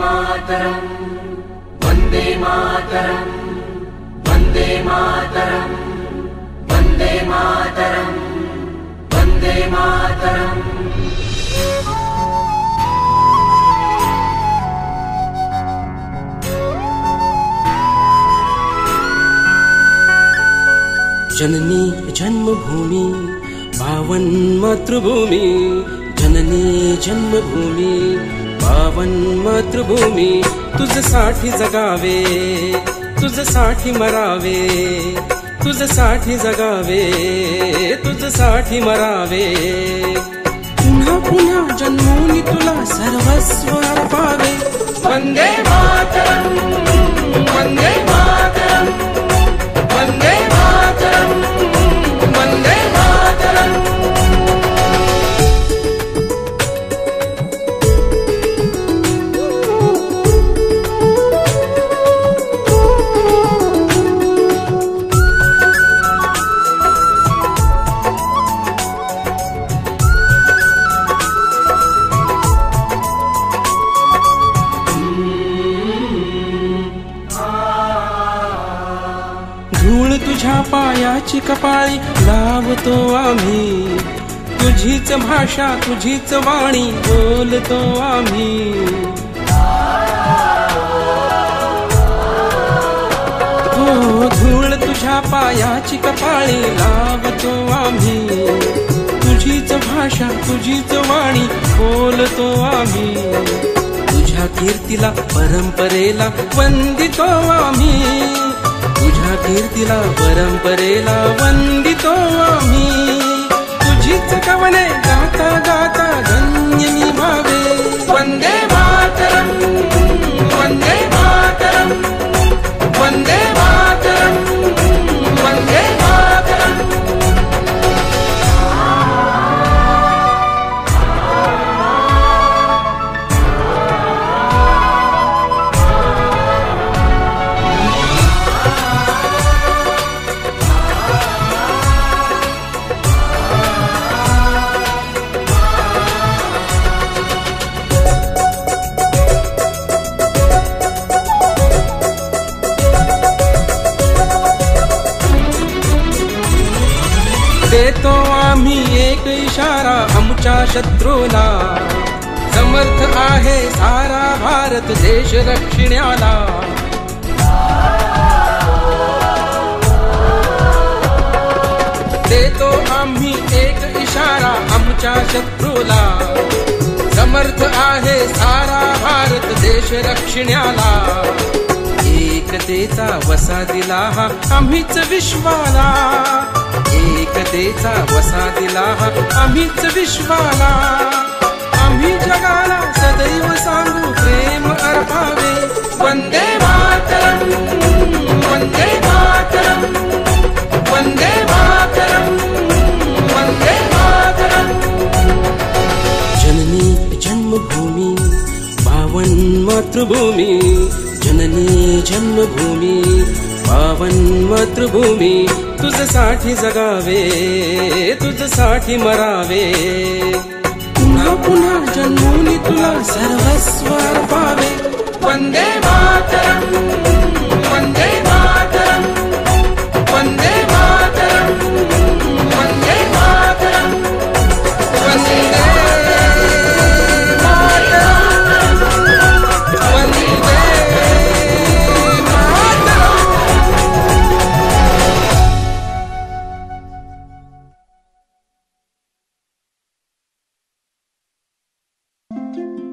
मातरम् वन्दे मातरम् वन्दे मातरम् वन्दे मातरम् वन्दे मातरम्। जननी जन्मभूमी पावन मातृभूमी, जननी जन्मभूमी पावन मातृभूमी, तुझसाठी जगावे तुझसाठी मरावे, तुझसाठी जगावे तुझसाठी मरावे, पुन्हा पुन्हा जन्मोनी तुला सर्वस्व अर्पावे। वन्दे मातरम् वन्दे मातरम् वन्दे मातरम् वन्दे मातरम्। धूळ तुझ्या पायाची कपाळी लावतो आम्ही, तुझीच भाषा तुझीच वाणी बोलतो आम्ही। हो धूळ तुझ्या पायाची कपाळी लावतो आम्ही, तुझीच भाषा तुझीच वाणी बोलतो आम्ही। तुझ्या कीर्तीला परंपरेला वंदितो आम्ही, तुझ्या कीर्तीला परंपरेला वंदितो आम्ही। तुझीच कवने गाता गाता धन्य मी भावे। वन्दे मातरम् वन्दे मातरम् वन्दे मातरम् वन्दे मातरम्। देतो आम्ही एक इशारा आमच्या शत्रूला, समर्थ आहे सारा भारत देश रक्षण्याला। देतो आम्ही एक इशारा आमच्या शत्रूला, समर्थ आहे सारा भारत देश रक्षण्याला। एकतेचा वसा दिला हा आम्हीच विश्वाला, एकतेचा वसा दिला हा आम्हीच विश्वाला। आम्ही जगाला सदैव सांगू प्रेम अर्पावे। वन्दे मातरम् वन्दे मातरम् वन्दे मातरम् वन्दे मातरम्। जननी जन्मभूमी पावन मातृभूमी, जननी जन्मभूमी पावन मातृभूमी, तुझसाठी जगावे तुझसाठी मरावे, पुन्हा पुन्हा जन्मोनी तुला सर्वस्व अर्पावे। वन्दे मातरम् वन्दे मातरम् वन्दे मातरम् वन्दे मातरम् वन्दे Thank you.